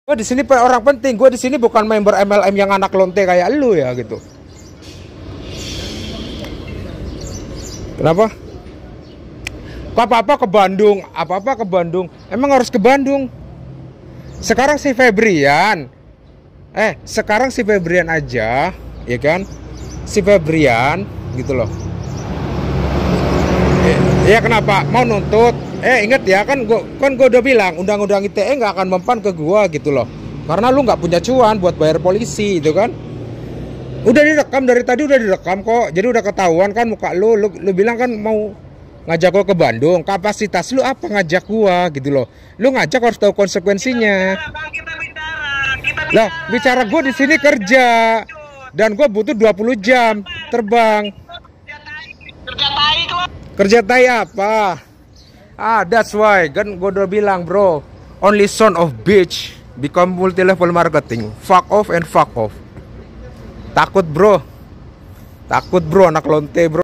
Gue di sini orang penting. Gue di sini bukan member MLM yang anak lonte kayak lu ya gitu. Kenapa? Apa-apa ke Bandung, apa-apa ke Bandung. Emang harus ke Bandung? Sekarang si Febrian. Sekarang si Febrian aja, ya kan? Si Febrian gitu loh. Ya kenapa? Mau nuntut? Inget ya kan gue udah bilang undang-undang ITE nggak akan mempan ke gua gitu loh. Karena lu nggak punya cuan buat bayar polisi itu kan. Udah direkam dari tadi, udah direkam kok. Jadi udah ketahuan kan muka lu bilang kan mau ngajak gua ke Bandung. Kapasitas lu apa ngajak gua gitu loh. Lu ngajak harus tahu konsekuensinya. Lah, bicara gua di sini kerja dan gua butuh 20 jam terbang. Kerja tai apa? That's why kan gue udah bilang bro, only son of bitch become multi level marketing. Fuck off and fuck off. Takut bro, anak lonte bro.